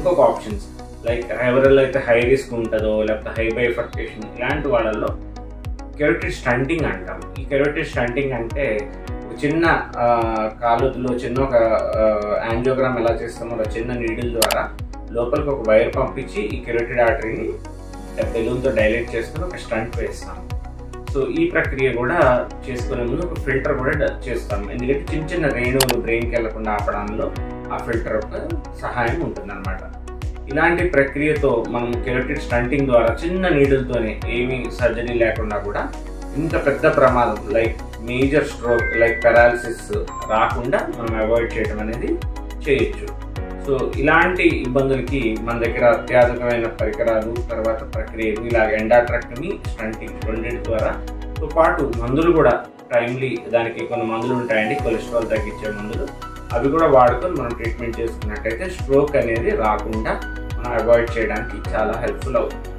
ఇంకొక options like ఎవరిలో అయితే హై రిస్క్ ఉంటుందో లేకపోతే హై బైఫర్కేషన్ ఇలాంటి వాళ్ళల్లో కెరోటిడ్ స్టంటింగ్ అంటాం. ఈ కెరోటిడ్ స్టంటింగ్ అంటే చిన్న కాలులో చిన్న ఒక యాంజియోగ్రామ్ ఎలా చేస్తామో అలా చిన్న నీడిల్ ద్వారా లోపలికి ఒక వైర్ పంపించి ఈ కెరోటిడ్ ఆర్టరీని బెలూన్తో డైలేట్ చేసుకుని ఒక స్టంట్ వేస్తాం. సో ఈ ప్రక్రియ కూడా చేసుకునే ముందు ఒక ఫిల్టర్ కూడా చేస్తాం. ఎందుకంటే చిన్న చిన్న రేణువులు బ్రెయిన్కి వెళ్లకుండా ఆపడంలో ఆ ఫిల్టర్ సహాయం ఉంటుందన్నమాట. ఇలాంటి ప్రక్రియతో మనం కెరోటిడ్ స్టంటింగ్ ద్వారా చిన్న నీడిల్తోనే ఏమీ సర్జరీ లేకుండా కూడా ఇంత పెద్ద ప్రమాదం like major stroke like paralysis రాకుండా మనం అవాయిడ్ చేయడం అనేది చేయొచ్చు. సో ఇలాంటి ఇబ్బందులకి మన దగ్గర అత్యాధునికమైన పరికరాలు తర్వాత ప్రక్రియలు ఇలాగ ఎండాట్రాక్టమీ స్టంటింగ్ రెండింటి ద్వారా తో పాటు మందులు కూడా టైమ్లీ దానికి కొన్ని మందులు ఉంటాయండి, కొలెస్ట్రాల్ తగ్గించే మందులు. అవి కూడా వాడుకొని మనం ట్రీట్మెంట్ చేసుకున్నట్టయితే స్ట్రోక్ అనేది రాకుండా మనం అవాయిడ్ చేయడానికి చాలా హెల్ప్ఫుల్ అవుతుంది.